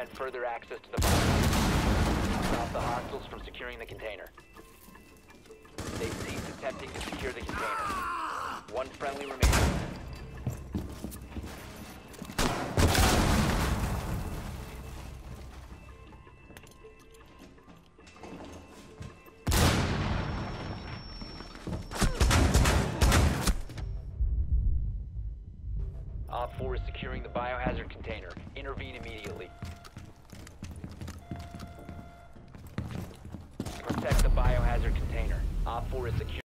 prevent further access to the biohazard. Stop the hostiles from securing the container. They ceased attempting to secure the container. One friendly remaining. Op 4 is securing the biohazard container. Intervene immediately. Protect the biohazard container. Op 4 is securing.